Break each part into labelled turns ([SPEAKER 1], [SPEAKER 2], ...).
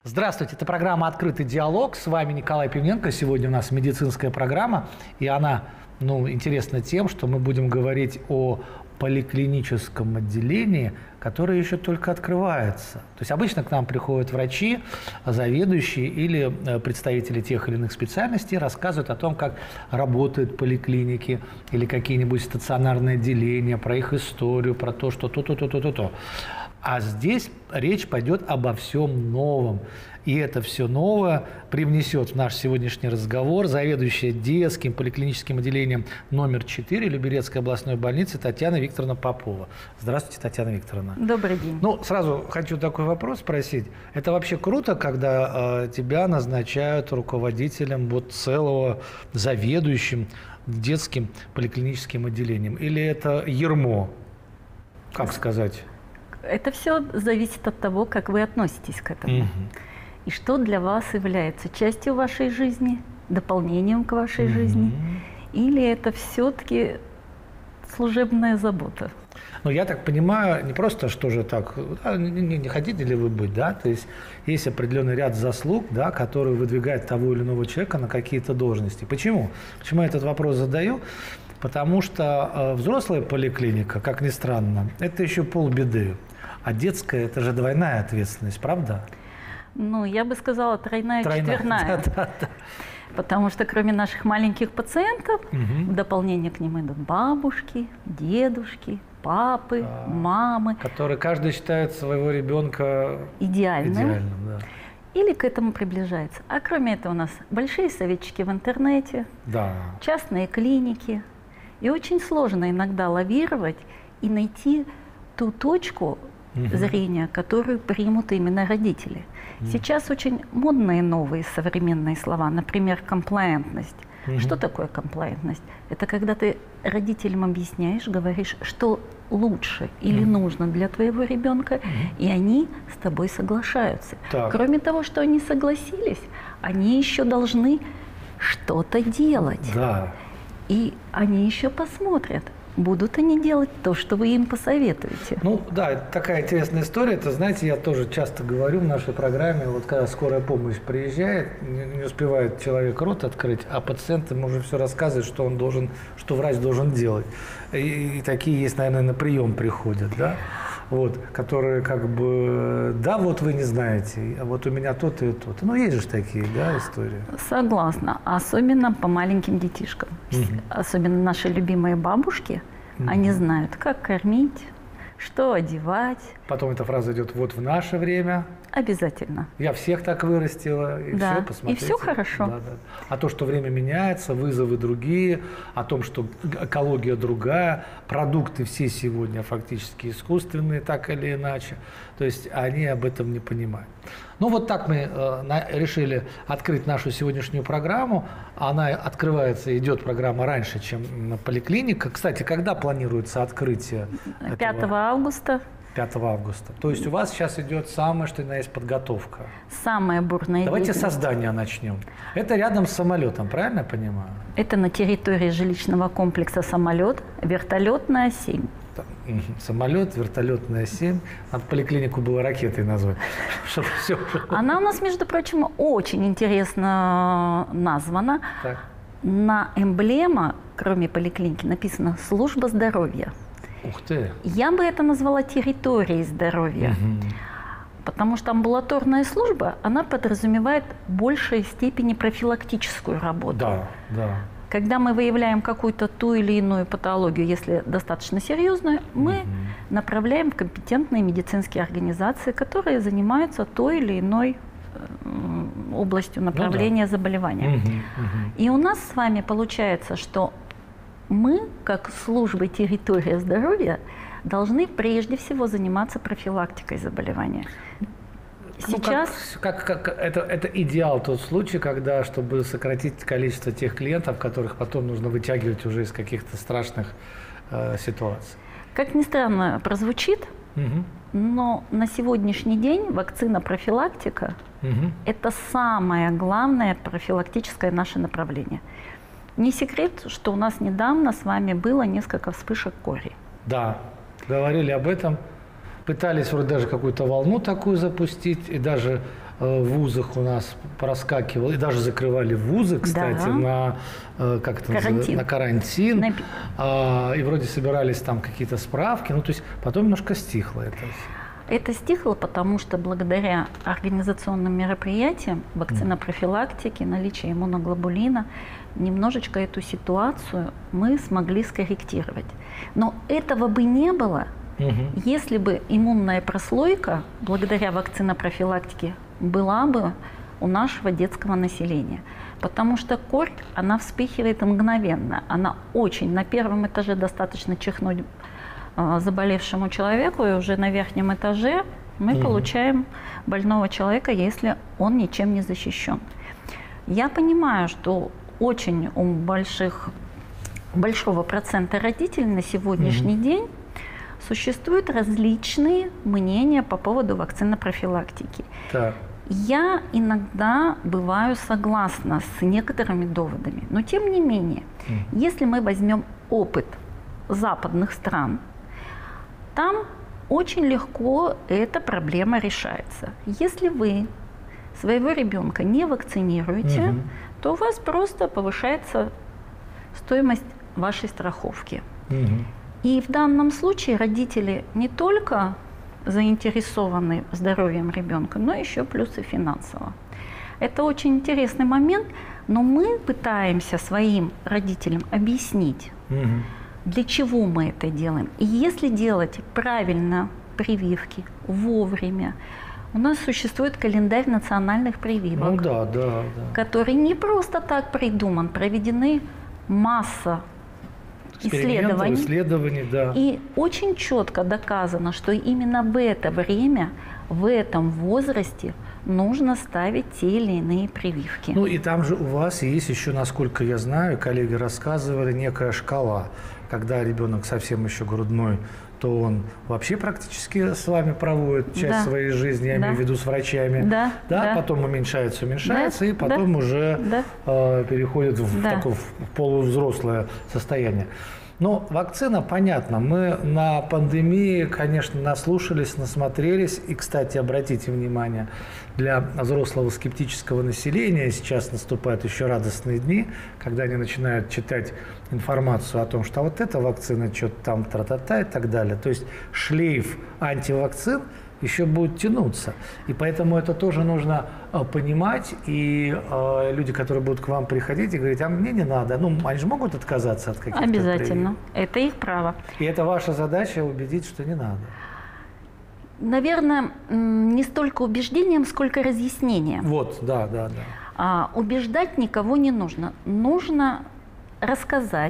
[SPEAKER 1] Здравствуйте, это программа «Открытый диалог». С вами Николай Пивненко. Сегодня у нас медицинская программа, и она интересна тем, что мы будем говорить о поликлиническом отделении, которое еще только открывается. То есть обычно к нам приходят врачи, заведующие или представители тех или иных специальностей, рассказывают о том, как работают поликлиники или какие-нибудь стационарные отделения, про их историю, про то, что то. А здесь речь пойдет обо всем новом. И это все новое привнесет в наш сегодняшний разговор заведующая детским поликлиническим отделением номер 4 Люберецкой областной больницы Татьяна Викторовна Попова. Здравствуйте, Татьяна Викторовна.
[SPEAKER 2] Добрый день.
[SPEAKER 1] Сразу хочу такой вопрос спросить. Это вообще круто, когда тебя назначают руководителем целого заведующим детским поликлиническим отделением? Или это ярмо? Как сказать?
[SPEAKER 2] Это все зависит от того, как вы относитесь к этому. И что для вас является частью вашей жизни, дополнением к вашей жизни, или это все-таки служебная забота?
[SPEAKER 1] Я так понимаю, не просто, что же так, не хотите ли вы быть, да? То есть определенный ряд заслуг, да, которые выдвигают того или иного человека на какие-то должности. Почему? Почему я этот вопрос задаю? Потому что взрослая поликлиника, как ни странно, это еще полбеды. А детская – это же двойная ответственность, правда?
[SPEAKER 2] Я бы сказала, тройная. Четверная. Да. Потому что кроме наших маленьких пациентов, в дополнение к ним идут бабушки, дедушки, папы, мамы.
[SPEAKER 1] Которые каждый считает своего ребенка идеальным, да.
[SPEAKER 2] Или к этому приближается. А кроме этого у нас большие советчики в интернете,
[SPEAKER 1] да.
[SPEAKER 2] Частные клиники. И очень сложно иногда лавировать и найти ту точку зрения, которую примут именно родители. Сейчас очень модные новые современные слова, например, комплаентность. Что такое комплаентность? Это когда ты родителям объясняешь, говоришь, что лучше или нужно для твоего ребенка, и они с тобой соглашаются.
[SPEAKER 1] Так.
[SPEAKER 2] Кроме того, что они согласились, они еще должны что-то делать.
[SPEAKER 1] Да.
[SPEAKER 2] И они еще посмотрят, будут они делать то, что вы им посоветуете.
[SPEAKER 1] Да, это такая интересная история. Это, знаете, я тоже часто говорю в нашей программе, когда скорая помощь приезжает, не успевает человек рот открыть, а пациент ему уже все рассказывает, что врач должен делать. И такие есть, наверное, на прием приходят, да? Которые вы не знаете, а у меня то-то и то-то. Есть же такие, да, истории.
[SPEAKER 2] Согласна. Особенно по маленьким детишкам. Особенно наши любимые бабушки, они знают, как кормить, что одевать.
[SPEAKER 1] Потом эта фраза идет в наше время.
[SPEAKER 2] Обязательно.
[SPEAKER 1] Я всех так вырастила, и
[SPEAKER 2] да.
[SPEAKER 1] все, посмотрите.
[SPEAKER 2] И все хорошо.
[SPEAKER 1] Да. А то, что время меняется, вызовы другие, о том, что экология другая, продукты все сегодня фактически искусственные, так или иначе. То есть они об этом не понимают. Так мы решили открыть нашу сегодняшнюю программу. Она открывается, идет программа раньше, чем поликлиника. Кстати, когда планируется открытие?
[SPEAKER 2] 5 августа.
[SPEAKER 1] 5 августа. То есть у вас сейчас идет самое, что ни на есть, подготовка.
[SPEAKER 2] Самая бурная
[SPEAKER 1] Давайте
[SPEAKER 2] деятельность.
[SPEAKER 1] со здания начнем. Это рядом с самолетом, правильно я понимаю?
[SPEAKER 2] Это на территории жилищного комплекса «Самолет», вертолетная 7.
[SPEAKER 1] Самолет, вертолетная 7. Надо поликлинику было ракетой назвать.
[SPEAKER 2] Она у нас, между прочим, очень интересно названа.
[SPEAKER 1] Так.
[SPEAKER 2] На эмблема, кроме поликлиники, написано «Служба здоровья».
[SPEAKER 1] Ух ты!
[SPEAKER 2] Я бы это назвала территорией здоровья, потому что амбулаторная служба, она подразумевает в большей степени профилактическую работу.
[SPEAKER 1] Да.
[SPEAKER 2] Когда мы выявляем какую-то ту или иную патологию, если достаточно серьезную, мы направляем в компетентные медицинские организации, которые занимаются той или иной областью направления заболевания. И у нас с вами получается, что мы, как служба территория здоровья, должны прежде всего заниматься профилактикой заболевания. Сейчас
[SPEAKER 1] это идеал тот случай, когда, чтобы сократить количество тех клиентов, которых потом нужно вытягивать уже из каких-то страшных ситуаций.
[SPEAKER 2] Как ни странно прозвучит, но на сегодняшний день вакцина-профилактика – это самое главное профилактическое наше направление. Не секрет, что у нас недавно с вами было несколько вспышек кори.
[SPEAKER 1] Да, говорили об этом. Пытались вроде даже какую-то волну такую запустить, и даже в вузах у нас проскакивало, и даже закрывали вузы, кстати, на, как это
[SPEAKER 2] карантин.
[SPEAKER 1] На карантин. И вроде собирались там какие-то справки, ну, то есть потом немножко стихло это.
[SPEAKER 2] Это стихло, потому что благодаря организационным мероприятиям, вакцинопрофилактике, наличию иммуноглобулина, немножечко эту ситуацию мы смогли скорректировать. Но этого бы не было, если бы иммунная прослойка, благодаря вакцинопрофилактике, была бы у нашего детского населения. Потому что корь, она вспыхивает мгновенно. Она очень, на первом этаже достаточно чихнуть заболевшему человеку, и уже на верхнем этаже мы получаем больного человека, если он ничем не защищен. Я понимаю, что очень у большого процента родителей на сегодняшний день существуют различные мнения по поводу вакцинопрофилактики.
[SPEAKER 1] Так.
[SPEAKER 2] Я иногда бываю согласна с некоторыми доводами, но тем не менее, если мы возьмем опыт западных стран, там очень легко эта проблема решается. Если вы своего ребенка не вакцинируете, то у вас просто повышается стоимость вашей страховки. И в данном случае родители не только заинтересованы здоровьем ребенка, но еще плюс и финансово. Это очень интересный момент, но мы пытаемся своим родителям объяснить, для чего мы это делаем. И если делать правильно прививки вовремя, у нас существует календарь национальных прививок, который не просто так придуман, проведены масса исследований, да. И очень четко доказано, что именно в это время, в этом возрасте нужно ставить те или иные прививки.
[SPEAKER 1] Ну и там же у вас есть еще, насколько я знаю, коллеги рассказывали, некая шкала. Когда ребенок совсем еще грудной, то он вообще практически с вами проводит часть своей жизни, я имею в виду с врачами. Потом уменьшается, и потом уже переходит в такое полувзрослое состояние. Но вакцина, понятно, мы на пандемии, конечно, наслушались, насмотрелись. И, кстати, обратите внимание, для взрослого скептического населения сейчас наступают еще радостные дни, когда они начинают читать информацию о том, что вот эта вакцина, что-то там, тра-та-та и так далее. То есть шлейф антивакцин еще будет тянуться. И поэтому это тоже нужно понимать. И люди, которые будут к вам приходить и говорить, а мне не надо. Ну, они же могут отказаться от каких-то
[SPEAKER 2] Обязательно. Это их право.
[SPEAKER 1] И это ваша задача убедить, что не надо.
[SPEAKER 2] Наверное, не столько убеждением, сколько разъяснением.
[SPEAKER 1] Вот, да.
[SPEAKER 2] Убеждать никого не нужно. Нужно рассказать,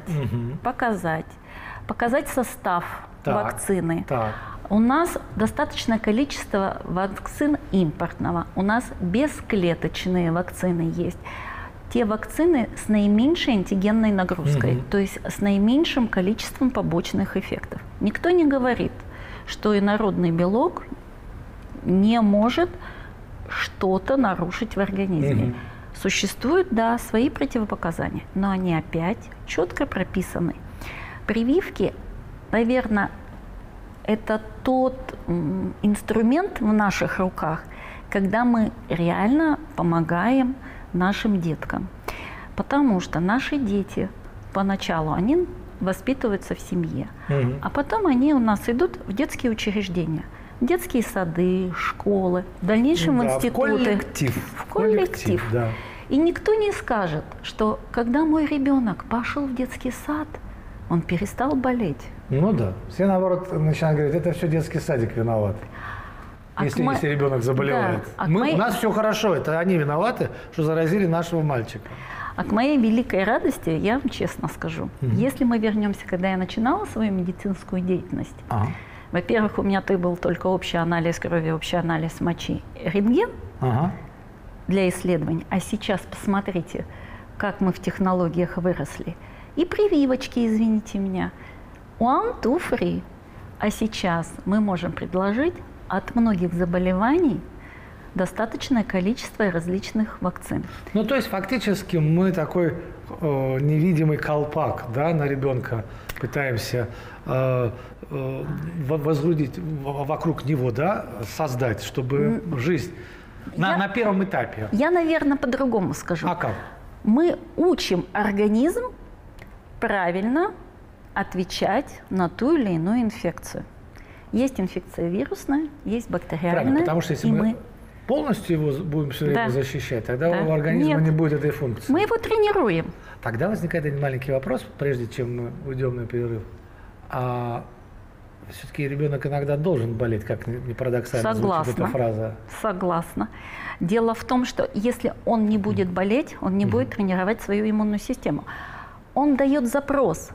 [SPEAKER 2] показать состав вакцины. У нас достаточное количество вакцин импортного. У нас бесклеточные вакцины есть. Те вакцины с наименьшей антигенной нагрузкой, то есть с наименьшим количеством побочных эффектов. Никто не говорит, что инородный белок не может что-то нарушить в организме. Существуют, да, свои противопоказания, но они опять четко прописаны. Прививки, наверное, это тот инструмент в наших руках, когда мы реально помогаем нашим деткам. Потому что наши дети поначалу, они воспитываются в семье, а потом они у нас идут в детские учреждения, детские сады, школы, в дальнейшем в институты. В коллектив. Да. И никто не скажет, что когда мой ребенок пошел в детский сад, он перестал болеть.
[SPEAKER 1] Ну да. Все, наоборот, начинают говорить, это все детский садик виноват. Если ребенок заболевает. Да. У нас все хорошо, это они виноваты, что заразили нашего мальчика.
[SPEAKER 2] А к моей великой радости, я вам честно скажу, если мы вернемся, когда я начинала свою медицинскую деятельность, во-первых, у меня был только общий анализ крови, общий анализ мочи, рентген для исследований. А сейчас посмотрите, как мы в технологиях выросли. И прививочки, извините меня. One, two, free. А сейчас мы можем предложить от многих заболеваний достаточное количество различных вакцин.
[SPEAKER 1] Ну, то есть, фактически, мы такой невидимый колпак, да, на ребенка пытаемся возбудить вокруг него, да, создать, чтобы жизнь На первом этапе.
[SPEAKER 2] Я, наверное, по-другому скажу.
[SPEAKER 1] А как?
[SPEAKER 2] Мы учим организм правильно отвечать на ту или иную инфекцию. Есть инфекция вирусная, есть бактериальная.
[SPEAKER 1] Правильно, потому что если мы полностью его будем все время защищать, тогда у организма не будет этой функции.
[SPEAKER 2] Мы его тренируем.
[SPEAKER 1] Тогда возникает один маленький вопрос, прежде чем мы уйдем на перерыв. Все-таки ребенок иногда должен болеть, как ни парадоксально звучит эта фраза.
[SPEAKER 2] Согласна. Дело в том, что если он не будет болеть, он не будет тренировать свою иммунную систему. Он дает запрос,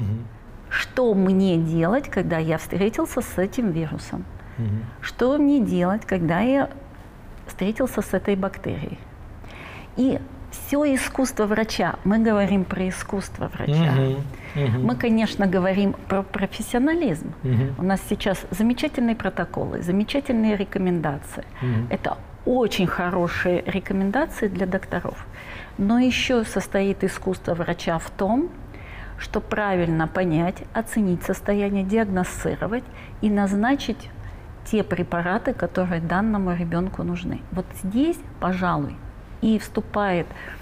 [SPEAKER 2] что мне делать, когда я встретился с этим вирусом, что мне делать, когда я встретился с этой бактерией. И все искусство врача, мы говорим про искусство врача. Мы, конечно, говорим про профессионализм. У нас сейчас замечательные протоколы, замечательные рекомендации. Это очень хорошие рекомендации для докторов. Но еще состоит искусство врача в том, что правильно понять, оценить состояние, диагностировать и назначить те препараты, которые данному ребенку нужны. Вот здесь, пожалуй, и вступает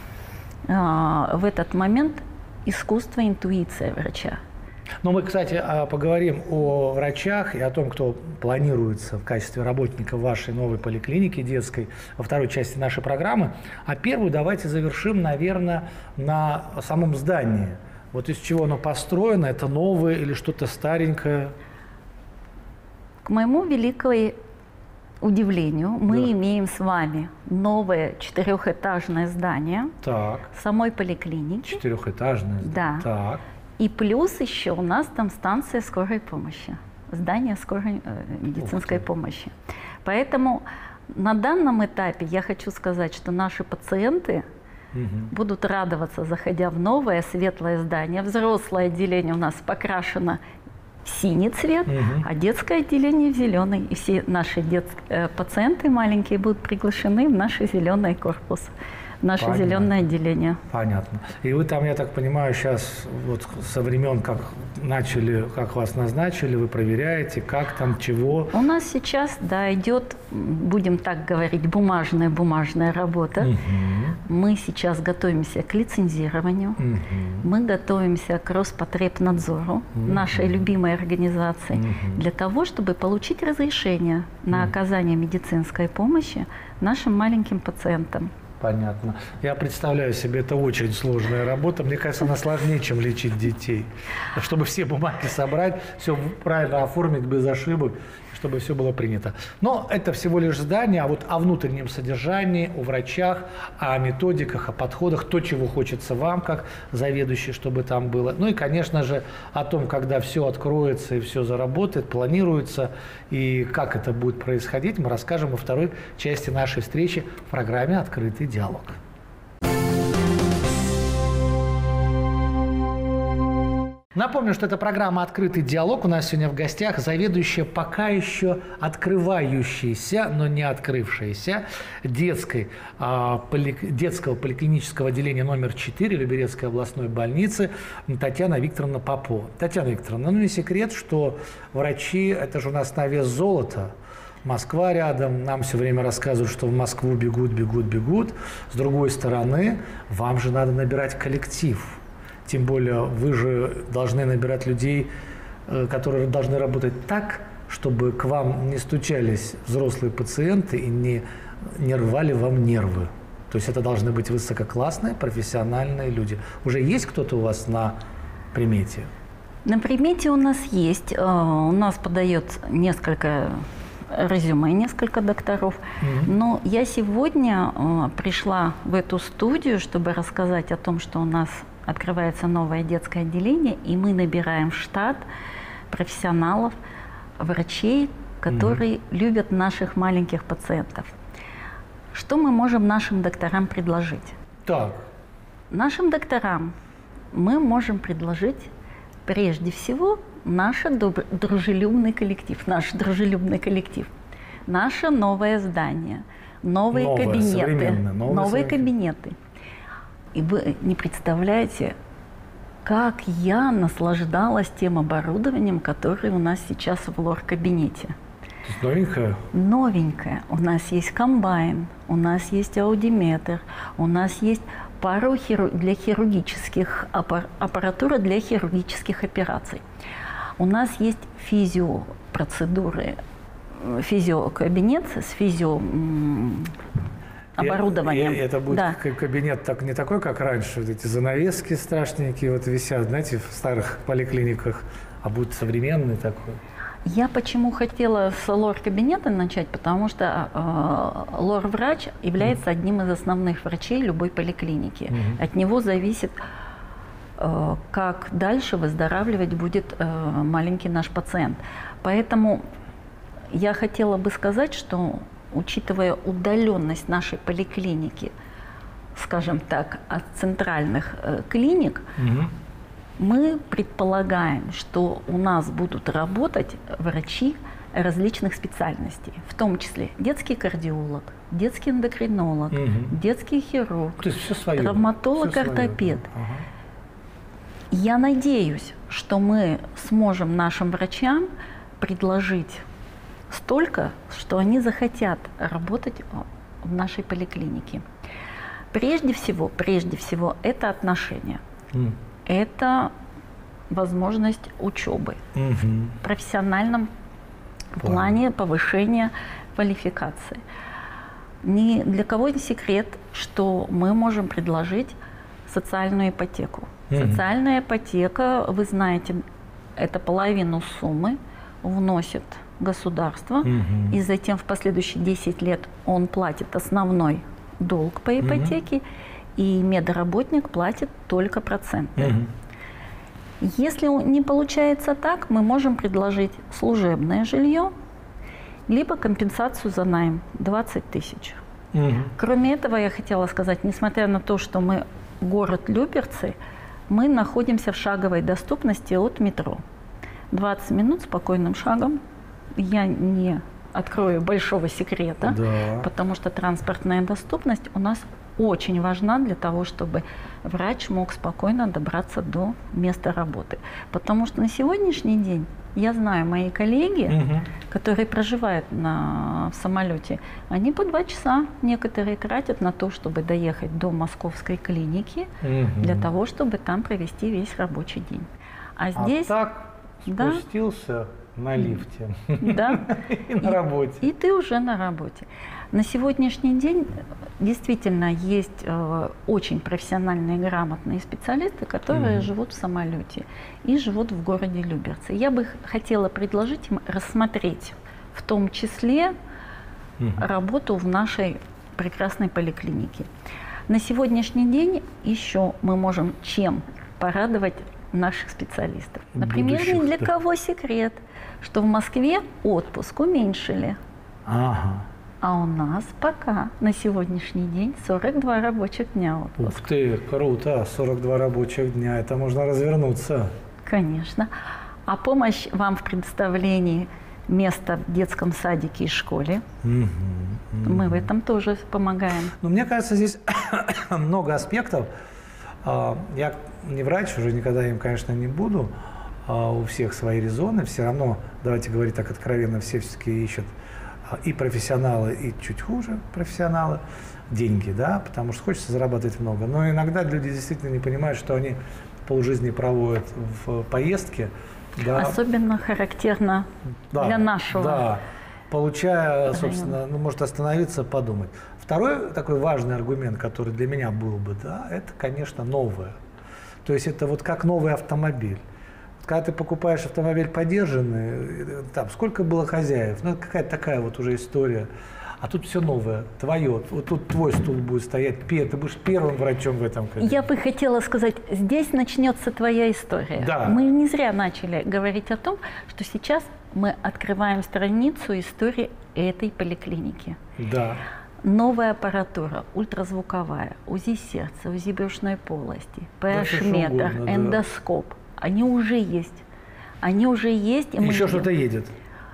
[SPEAKER 2] в этот момент искусство, интуиция врача.
[SPEAKER 1] Но мы, кстати, поговорим о врачах и о том, кто планируется в качестве работника вашей новой поликлиники детской во второй части нашей программы. А первую давайте завершим, наверное, на самом здании. Вот из чего оно построено, это новое или что-то старенькое?
[SPEAKER 2] К моему великому удивлению, мы имеем с вами новое 4-этажное здание самой поликлиники.
[SPEAKER 1] 4-этажное здание?
[SPEAKER 2] Да.
[SPEAKER 1] Так.
[SPEAKER 2] И плюс еще у нас там станция скорой помощи, здание скорой медицинской помощи. Поэтому на данном этапе я хочу сказать, что наши пациенты будут радоваться, заходя в новое светлое здание. Взрослое отделение у нас покрашено в синий цвет, а детское отделение в зеленый. И все наши пациенты маленькие будут приглашены в наш зеленый корпус, в наше зеленое отделение.
[SPEAKER 1] Понятно. И вы там, я так понимаю, сейчас вот со времен, как вас назначили, вы проверяете, как там, чего?
[SPEAKER 2] У нас сейчас, идет, будем так говорить, бумажная работа. Мы сейчас готовимся к лицензированию, мы готовимся к Роспотребнадзору, нашей любимой организации, для того, чтобы получить разрешение на оказание медицинской помощи нашим маленьким пациентам.
[SPEAKER 1] Понятно. Я представляю себе, это очень сложная работа. Мне кажется, она сложнее, чем лечить детей. Чтобы все бумаги собрать, все правильно оформить без ошибок, чтобы все было принято. Но это всего лишь здание, а вот о внутреннем содержании, о врачах, о методиках, о подходах, то, чего хочется вам, как заведующий, чтобы там было. Ну и, конечно же, о том, когда все откроется и все заработает, планируется, и как это будет происходить, мы расскажем во второй части нашей встречи в программе «Открытый диалог». Напомню, что это программа «Открытый диалог». У нас сегодня в гостях заведующая пока еще открывающейся, но не открывшейся детского поликлинического отделения номер 4 Люберецкой областной больницы Татьяна Викторовна Попова. Татьяна Викторовна, не секрет, что врачи – это же у нас на вес золота. Москва рядом, нам все время рассказывают, что в Москву бегут. С другой стороны, вам же надо набирать коллектив. Тем более вы же должны набирать людей, которые должны работать так, чтобы к вам не стучались взрослые пациенты и не рвали вам нервы. То есть это должны быть высококлассные, профессиональные люди. Уже есть кто-то у вас на примете?
[SPEAKER 2] На примете у нас есть. У нас подает несколько резюме, несколько докторов. Но я сегодня пришла в эту студию, чтобы рассказать о том, что у нас открывается новое детское отделение, и мы набираем в штат профессионалов, врачей, которые любят наших маленьких пациентов. Что мы можем нашим докторам предложить?
[SPEAKER 1] Так.
[SPEAKER 2] Нашим докторам мы можем предложить прежде всего наш дружелюбный коллектив, наше новое здание, новые кабинеты. И вы не представляете, как я наслаждалась тем оборудованием, которое у нас сейчас в лор-кабинете.
[SPEAKER 1] То есть новенькая?
[SPEAKER 2] Новенькая. У нас есть комбайн, у нас есть аудиметр, у нас есть пару для хирургических аппаратура для хирургических операций. У нас есть физиопроцедуры, физиокабинет с физиооборудованием.
[SPEAKER 1] И это будет кабинет не такой, как раньше, вот эти занавески страшненькие вот висят, знаете, в старых поликлиниках, а будет современный такой.
[SPEAKER 2] Я почему хотела с лор-кабинета начать, потому что лор-врач является одним из основных врачей любой поликлиники. От него зависит, как дальше выздоравливать будет маленький наш пациент. Поэтому я хотела бы сказать, что, учитывая удаленность нашей поликлиники, скажем так, от центральных клиник, мы предполагаем, что у нас будут работать врачи различных специальностей, в том числе детский кардиолог, детский эндокринолог, детский хирург, травматолог, ортопед. Я надеюсь, что мы сможем нашим врачам предложить столько, что они захотят работать в нашей поликлинике. Прежде всего, это отношения. Это возможность учебы в профессиональном плане повышения квалификации. Ни для кого не секрет, что мы можем предложить социальную ипотеку. Социальная ипотека, вы знаете, это половину суммы вносит государство, и затем в последующие 10 лет он платит основной долг по ипотеке, и медработник платит только проценты. Если не получается так, мы можем предложить служебное жилье, либо компенсацию за найм 20 тысяч. Кроме этого, я хотела сказать, несмотря на то, что мы город Люберцы, мы находимся в шаговой доступности от метро. 20 минут спокойным шагом. Я не открою большого секрета, потому что транспортная доступность у нас очень важна для того, чтобы врач мог спокойно добраться до места работы. Потому что на сегодняшний день, я знаю, мои коллеги, которые проживают в самолете, они по 2 часа некоторые тратят на то, чтобы доехать до московской клиники, для того, чтобы там провести весь рабочий день. А здесь...
[SPEAKER 1] так спустился на лифте.
[SPEAKER 2] Да.
[SPEAKER 1] И на работе.
[SPEAKER 2] И ты уже на работе. На сегодняшний день действительно есть очень профессиональные, грамотные специалисты, которые живут в самолете и живут в городе Люберцы. Я бы хотела предложить им рассмотреть в том числе работу в нашей прекрасной поликлинике. На сегодняшний день еще мы можем чем порадовать наших специалистов. Например, ни для кого секрет, что в Москве отпуск уменьшили. А у нас пока на сегодняшний день 42 рабочих дня отпуска.
[SPEAKER 1] Ух ты, круто, 42 рабочих дня, это можно развернуться.
[SPEAKER 2] Конечно. А помощь вам в предоставлении места в детском садике и школе, мы в этом тоже помогаем.
[SPEAKER 1] Но мне кажется, здесь много аспектов. Я не врач, уже никогда им, конечно, не буду. У всех свои резоны. Все равно, давайте говорить так откровенно, все-таки ищут и профессионалы, и чуть хуже профессионалы деньги, да, потому что хочется зарабатывать много. Но иногда люди действительно не понимают, что они полжизни проводят в поездке. Да.
[SPEAKER 2] Особенно характерно для нашего.
[SPEAKER 1] Да, получая, собственно, может остановиться, подумать. Второй такой важный аргумент, который для меня был бы, да, это, конечно, новое. То есть это вот как новый автомобиль. Когда ты покупаешь автомобиль подержанный, там сколько было хозяев, ну какая-то такая вот уже история. А тут все новое, твое. Вот тут твой стул будет стоять, ты будешь первым врачом в этом кабинете.
[SPEAKER 2] Я бы хотела сказать, здесь начнется твоя история.
[SPEAKER 1] Да.
[SPEAKER 2] Мы не зря начали говорить о том, что сейчас мы открываем страницу истории этой поликлиники.
[SPEAKER 1] Да.
[SPEAKER 2] Новая аппаратура, ультразвуковая, УЗИ сердца, УЗИ брюшной полости, pH-метр, эндоскоп. Они уже есть. Они уже есть.
[SPEAKER 1] И еще что-то едет.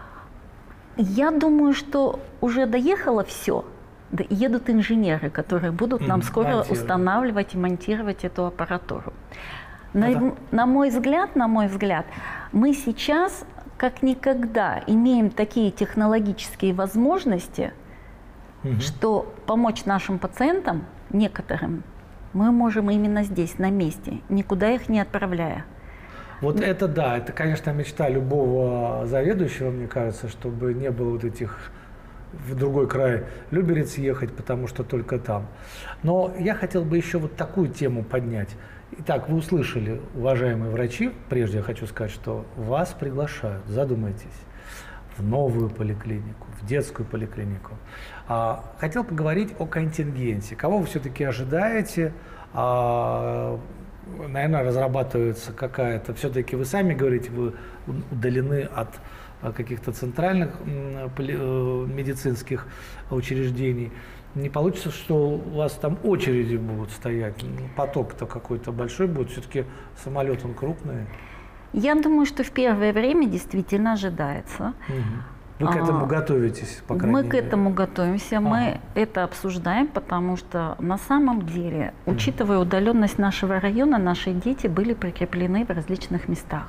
[SPEAKER 2] Я думаю, что уже доехало все. Едут инженеры, которые будут нам скоро устанавливать и монтировать эту аппаратуру. На мой взгляд, мы сейчас как никогда имеем такие технологические возможности, что помочь нашим пациентам, некоторым, мы можем именно здесь, на месте, никуда их не отправляя.
[SPEAKER 1] Вот это да, это, конечно, мечта любого заведующего, мне кажется, чтобы не было вот этих в другой край Люберец ехать, потому что только там. Но я хотел бы еще вот такую тему поднять. Итак, вы услышали, уважаемые врачи, прежде я хочу сказать, что вас приглашают, задумайтесь, в новую поликлинику, в детскую поликлинику. Хотел поговорить о контингенте. Кого вы все-таки ожидаете? Наверное, разрабатывается какая-то, все-таки вы сами говорите, вы удалены от каких-то центральных медицинских учреждений. Не получится, что у вас там очереди будут стоять, поток-то какой-то большой будет, все-таки самолет он крупный.
[SPEAKER 2] Я думаю, что в первое время действительно ожидается.
[SPEAKER 1] Вы к этому готовитесь, по крайней мере?
[SPEAKER 2] Мы к этому готовимся, мы это обсуждаем, потому что на самом деле, учитывая удаленность нашего района, наши дети были прикреплены в различных местах.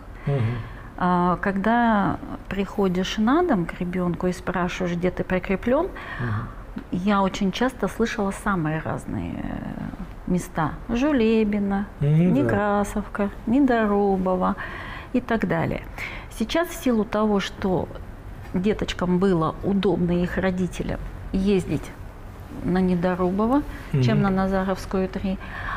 [SPEAKER 2] Когда приходишь на дом к ребенку и спрашиваешь, где ты прикреплен, я очень часто слышала самые разные места. Жулебино, Некрасовка, Недорубово и так далее. Сейчас в силу того, что деточкам было удобно, их родителям, ездить на Недорубово, чем на Назаровскую 3,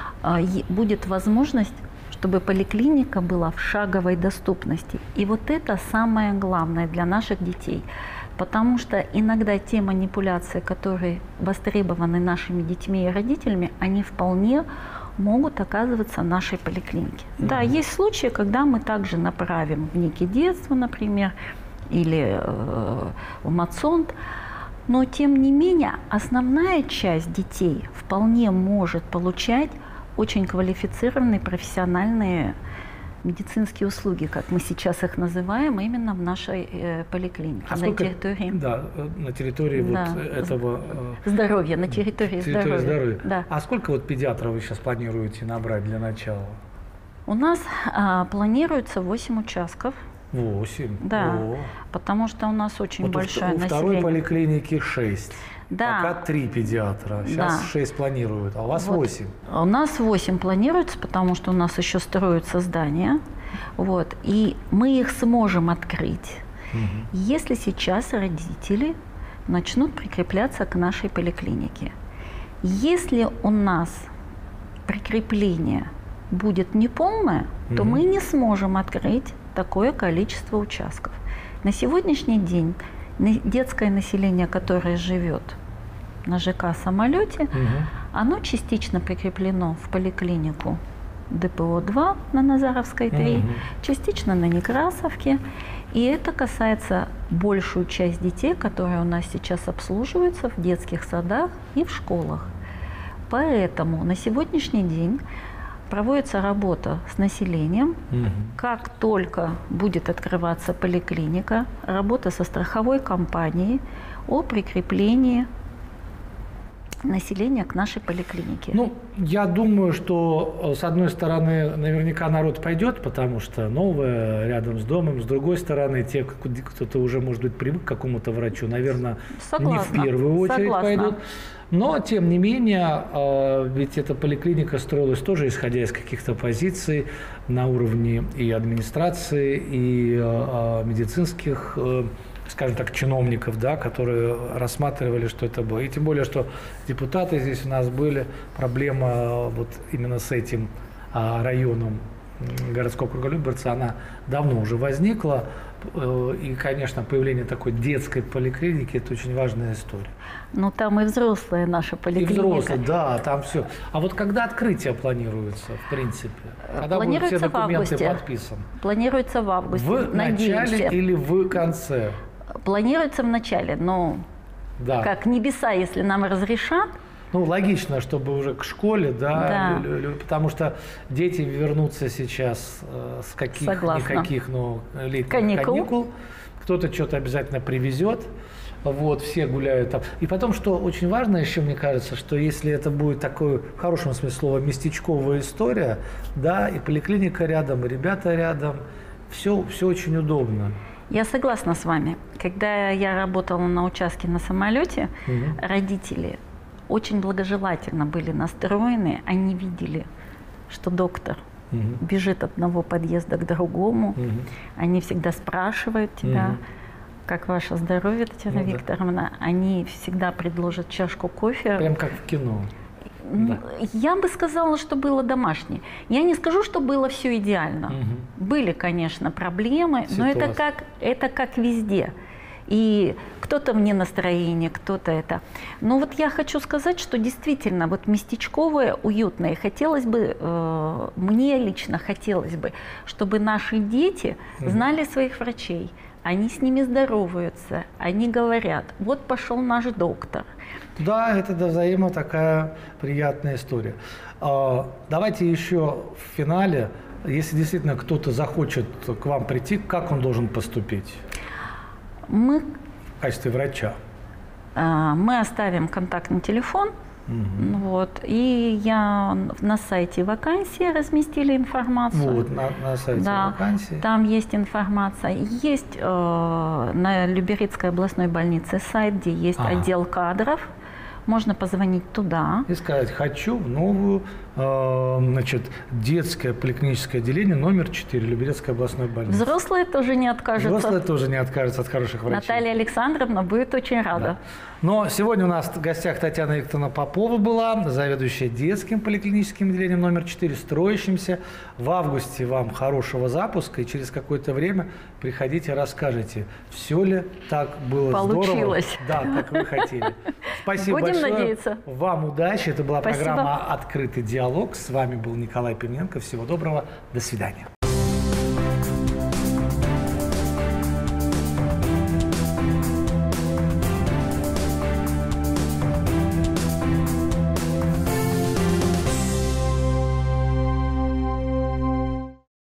[SPEAKER 2] будет возможность, чтобы поликлиника была в шаговой доступности. И вот это самое главное для наших детей. Потому что иногда те манипуляции, которые востребованы нашими детьми и родителями, они вполне могут оказываться в нашей поликлинике. Да, есть случаи, когда мы также направим в Ники детства, например, или в Мацонт, но тем не менее основная часть детей вполне может получать очень квалифицированные профессиональные медицинские услуги, как мы сейчас их называем, именно в нашей поликлинике, на территории.
[SPEAKER 1] Да, на территории вот этого
[SPEAKER 2] здоровья, на территории здоровья.
[SPEAKER 1] Да. А сколько вот педиатров вы сейчас планируете набрать для начала?
[SPEAKER 2] У нас планируется 8 участков.
[SPEAKER 1] 8?
[SPEAKER 2] Да, потому что у нас очень большое население.
[SPEAKER 1] У второй поликлиники 6.
[SPEAKER 2] Да.
[SPEAKER 1] Пока 3 педиатра. Сейчас 6 планируют, а у вас 8.
[SPEAKER 2] У нас 8 планируется, потому что у нас еще строятся здания. Вот, и мы их сможем открыть, если сейчас родители начнут прикрепляться к нашей поликлинике. Если у нас прикрепление будет неполное, то мы не сможем открыть такое количество участков. На сегодняшний день детское население, которое живет на ЖК «Самолете», оно частично прикреплено в поликлинику ДПО-2 на Назаровской 3, частично на Некрасовке. И это касается большую часть детей, которые у нас сейчас обслуживаются в детских садах и в школах. Поэтому на сегодняшний день проводится работа с населением. Как только будет открываться поликлиника, работа со страховой компанией о прикреплении населения к нашей поликлинике.
[SPEAKER 1] Ну, я думаю, что с одной стороны наверняка народ пойдет, потому что новое рядом с домом, с другой стороны те, кто-то уже, может быть, привык к какому-то врачу, наверное, не в первую очередь пойдут. Но, тем не менее, ведь эта поликлиника строилась тоже исходя из каких-то позиций на уровне и администрации, и медицинских, скажем так, чиновников, да, которые рассматривали, что это было. И тем более, что депутаты здесь у нас были, проблема вот именно с этим районом городского округа Люберцы, она давно уже возникла. И, конечно, появление такой детской поликлиники – это очень важная история.
[SPEAKER 2] Ну, там и взрослая наша поликлиника.
[SPEAKER 1] И взрослая, да, там все. А вот когда открытие планируется, в принципе? Когда будут все документы подписаны?
[SPEAKER 2] Планируется в августе.
[SPEAKER 1] В начале или в конце?
[SPEAKER 2] Планируется в начале, но как небеса, если нам разрешат.
[SPEAKER 1] Ну, логично, чтобы уже к школе, да. Потому что дети вернутся сейчас с каких-никаких, но летних каникул. Кто-то что-то обязательно привезет. Вот, все гуляют там. И потом, что очень важно еще, мне кажется, что если это будет такой, в хорошем смысле слова, местечковая история, да, и поликлиника рядом, и ребята рядом, все очень удобно.
[SPEAKER 2] Я согласна с вами. Когда я работала на участке на самолете, родители очень благожелательно были настроены. Они видели, что доктор бежит от одного подъезда к другому. Они всегда спрашивают тебя, как ваше здоровье, Татьяна Викторовна. Да. Они всегда предложат чашку кофе.
[SPEAKER 1] Прям как в кино.
[SPEAKER 2] Да. Я бы сказала, что было домашнее. Я не скажу, что было все идеально. Были, конечно, проблемы, но это как везде. И кто-то вне настроения, кто-то это. Но вот я хочу сказать, что действительно вот местечковое, уютное. Хотелось бы, мне лично хотелось бы, чтобы наши дети знали своих врачей. Они с ними здороваются, они говорят, вот пошел наш доктор.
[SPEAKER 1] Да, это взаимо такая приятная история. Давайте еще в финале, если действительно кто-то захочет к вам прийти, как он должен поступить?
[SPEAKER 2] Мы
[SPEAKER 1] в качестве врача.
[SPEAKER 2] Мы оставим контактный телефон. Вот, и я на сайте вакансии разместили информацию.
[SPEAKER 1] Вот, на сайте вакансии.
[SPEAKER 2] Там есть информация. Есть на Люберецкой областной больнице сайт, где есть отдел кадров. Можно позвонить туда. И
[SPEAKER 1] сказать, хочу в новую, детское поликлиническое отделение номер 4 Люберецкой областной больницы.
[SPEAKER 2] Взрослые тоже не откажутся.
[SPEAKER 1] Взрослые тоже не откажутся от хороших врачей.
[SPEAKER 2] Наталья Александровна будет очень рада.
[SPEAKER 1] Да. Но сегодня у нас в гостях Татьяна Викторовна Попова была, заведующая детским поликлиническим отделением номер 4, строящимся. В августе вам хорошего запуска, и через какое-то время приходите, расскажете, все ли так было
[SPEAKER 2] получилось.
[SPEAKER 1] Здорово, да, как вы хотели. Спасибо
[SPEAKER 2] большое.
[SPEAKER 1] Будем
[SPEAKER 2] надеяться.
[SPEAKER 1] Вам удачи. Это была
[SPEAKER 2] Спасибо.
[SPEAKER 1] Программа «Открытый диалог». С вами был Николай Пименко. Всего доброго. До свидания.